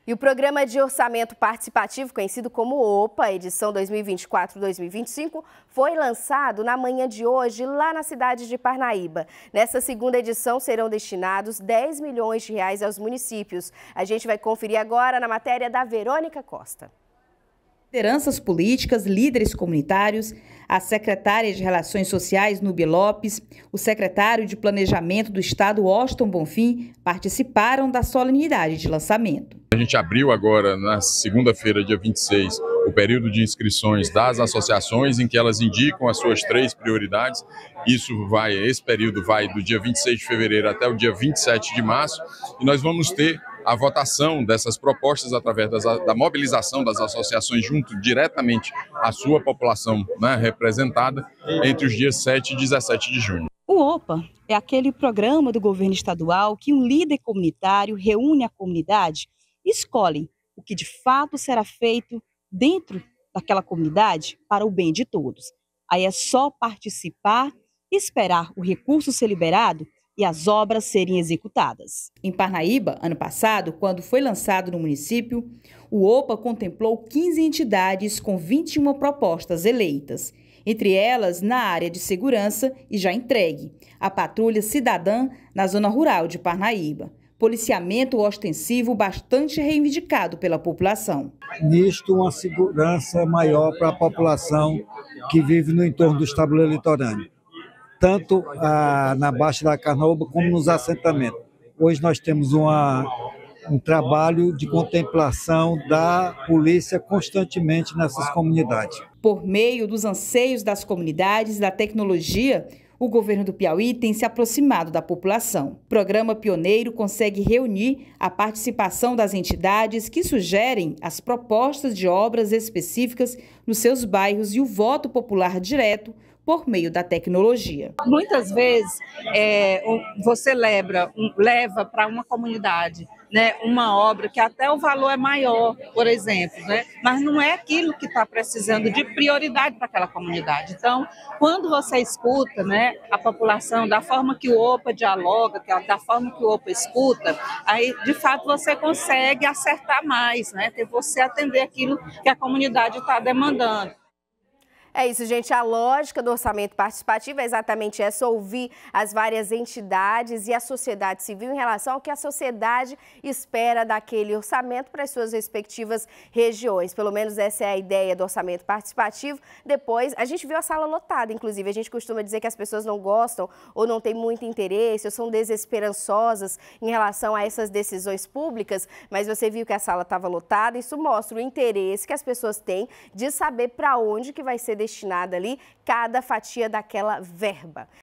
E o Programa de Orçamento Participativo, conhecido como OPA, edição 2024-2025, foi lançado na manhã de hoje lá na cidade de Parnaíba. Nessa segunda edição serão destinados 10 milhões de reais aos municípios. A gente vai conferir agora na matéria da Verônica Costa. Lideranças políticas, líderes comunitários, a secretária de Relações Sociais, Núbia Lopes, o secretário de Planejamento do Estado, Washington Bonfim, participaram da solenidade de lançamento. A gente abriu agora, na segunda-feira, dia 26, o período de inscrições das associações, em que elas indicam as suas 3 prioridades. Esse período vai do dia 26 de fevereiro até o dia 27 de março, e nós vamos ter a votação dessas propostas através da mobilização das associações junto diretamente à sua população, né, representada entre os dias 7 e 17 de junho. O OPA é aquele programa do governo estadual que um líder comunitário reúne a comunidade e escolhe o que de fato será feito dentro daquela comunidade para o bem de todos. Aí é só participar, esperar o recurso ser liberado e as obras serem executadas. Em Parnaíba, ano passado, quando foi lançado no município, o OPA contemplou 15 entidades com 21 propostas eleitas. Entre elas, na área de segurança e já entregue, a Patrulha Cidadã na zona rural de Parnaíba. Policiamento ostensivo bastante reivindicado pela população. Nisto, uma segurança maior para a população que vive no entorno do tabuleiro litorâneo, tanto na Baixa da Carnaúba como nos assentamentos. Hoje nós temos um trabalho de contemplação da polícia constantemente nessas comunidades. Por meio dos anseios das comunidades e da tecnologia, o governo do Piauí tem se aproximado da população. O programa pioneiro consegue reunir a participação das entidades que sugerem as propostas de obras específicas nos seus bairros e o voto popular direto por meio da tecnologia. Muitas vezes você leva para uma comunidade, né, uma obra que até o valor é maior, por exemplo, né, mas não é aquilo que está precisando de prioridade para aquela comunidade. Então, quando você escuta, né, a população da forma que o OPA dialoga, da forma que o OPA escuta, aí de fato você consegue acertar mais, né, que você atender aquilo que a comunidade está demandando. É isso, gente. A lógica do orçamento participativo é exatamente essa: ouvir as várias entidades e a sociedade civil em relação ao que a sociedade espera daquele orçamento para as suas respectivas regiões. Pelo menos essa é a ideia do orçamento participativo. Depois, a gente viu a sala lotada, inclusive. A gente costuma dizer que as pessoas não gostam ou não têm muito interesse ou são desesperançosas em relação a essas decisões públicas, mas você viu que a sala estava lotada. Isso mostra o interesse que as pessoas têm de saber para onde que vai ser destinada ali cada fatia daquela verba.